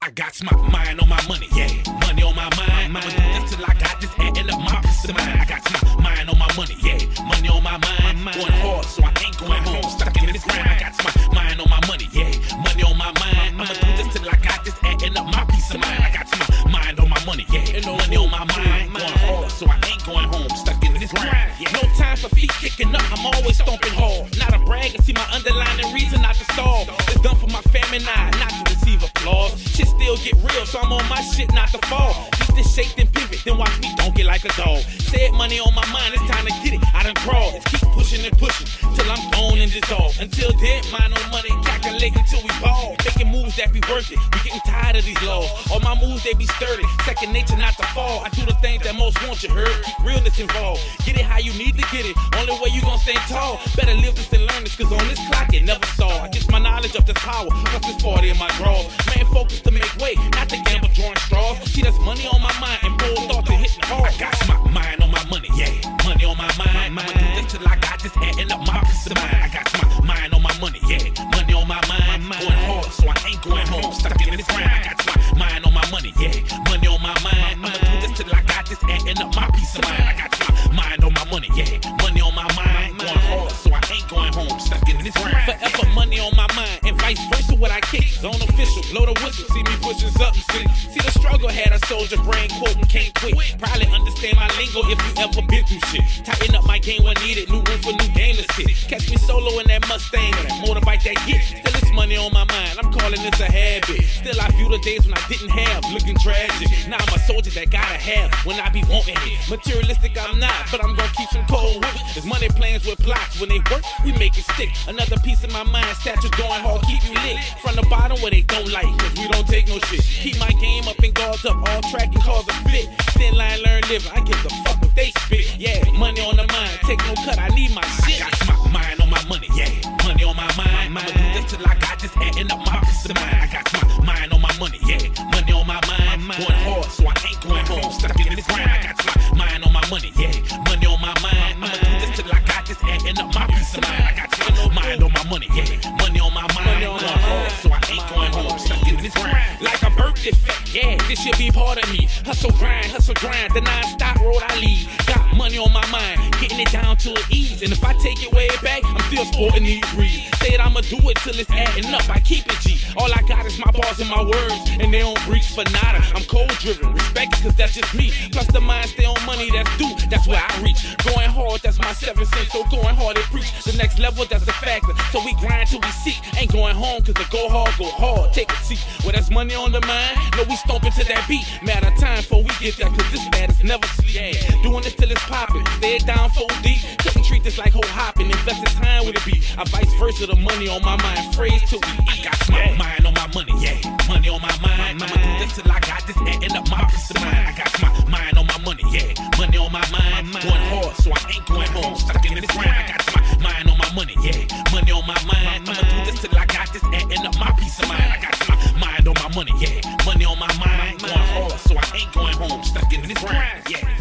I got my mind on my money, yeah. Money on my mind. I'ma do this till I got this adding up my peace of mind. I got my mind on my money, yeah. Money on my mind. Going hard, so I ain't going home. Stuck in this grind. I got my mind on my money, yeah. Money on my mind. I'ma do this till I got this adding up my peace of mind. I got my mind on my money, yeah. Money on my mind. Going hard, so I ain't going home. Stuck in this grind. No time for feet kicking up. I'm always stomping hard. Not a brag and see my underlying reason not to stall. It's done for my family now, not to receive applause. Shit still get real, so I'm on my shit not to fall. Keep this shake then pivot, then watch me don't get like a dog. Said money on my mind, it's time to get it. I done crawl, let's keep pushing and pushing till I'm gone and dissolved. Until then, mind on money, calculating till we ball. Making moves that be worth it. We getting tired of these laws. All my moves they be sturdy, second nature not to fall. I do the things that most want, you heard. Keep realness involved. Get it how you need to get it. Only way you gon' stand tall. Better live this and learn this, cause on this clock it never stall. I get my knowledge of this power, plus this 40 in my drawers. Man, focus to make way, not to gamble drawing straws. See, that's money on my mind and bold thoughts are hitting hard. I got my mind on my money, yeah. Money on my mind. I'ma do this till I got this adding up my peace of mind. I got my mind on my money, yeah. Money on my mind. Going hard, so I ain't going home. Stuck in this grind. I got my mind on my money, yeah. Money on my mind. I'ma do this till I got this adding up my peace of mind. I got my mind on my money, yeah. Money on my mind. Going hard, so I ain't going home. Stuck in this grind. Forever money on my mind, and vice versa. What I kick is on official. Blow the whistle, see me pushing something. See the struggle had a soldier brain quoting can't quit. Probably understand my lingo if you ever been through shit. Tighten up my game when needed. New room for new game to sit. Catch me solo in that Mustang or that motorbike that get. Still it's money on my mind. I'm calling this a habit. Still I view the days when I didn't have, looking tragic. Now I'm a soldier that gotta have when I be wanting it. Materialistic I'm not, but I'm gonna keep some cold with it. There's money plans with plots. When they work, we make it stick. Another piece of my mind, stature going hard, keep you lit. From the bottom where they don't like, cause we don't take no shit. Keep my game up and guards up, all track and cause a fit. Thin line, learn living, I give the fuck what they spit. Yeah, money on the mind, take no cut, I need my shit. I got my mind on my money, yeah. Money on my mind. I'ma do this till I got this adding up my peace of mind. I got my mind on my money, yeah. Money on my mind. Going hard, so I ain't going home. Stuck in this grind. I got my mind on my money, yeah. Money on my mind. I'ma do this till I got this adding up my peace of mind. I got my mind on my money, yeah. Money on my mind. Going hard, so I ain't going home. Stuck in this grind. Like a birthday fat, yeah. This should be part of me. Hustle grind, the non-stop road I lead. Got money on my mind, getting it down to ease. And if I take it way back, I'm still sporting these reeds. Said I'ma do it till it's adding up. I keep it G. All I got is my bars and my words, and they don't breach for nada. I'm cold driven, respect it cause that's just me. Plus the mind stay on money that's due, that's where I reach. Going hard, that's my 7 cents, so going hard and preach. The next level, that's the factor. So we grind till we seek. Ain't going home cause the go hard, take a seat. Well, that's money on the mind. No, we stomping to that beat. Matter of time before we get there, cause this matters never sleep. Yeah. Doing this till it's popping. Stay down 4 deep. Couldn't treat this like whole hopping. Invested time with it be. I vice versa, the money on my mind. Phrase till we eat. I got my mind on my money, yeah. Money on my mind. I'ma do this till I got this adding up my peace of mind. I got my mind on my money, yeah. Money on my mind. Going hard, so I ain't going home. Stuck in this grind. I got my mind on my money, yeah. Money on my mind. I'ma do this till I got this adding up my peace of mind. I got my mind on my money, yeah. Money on my mind. Going hard, so I ain't going home. Stuck in this grind, yeah.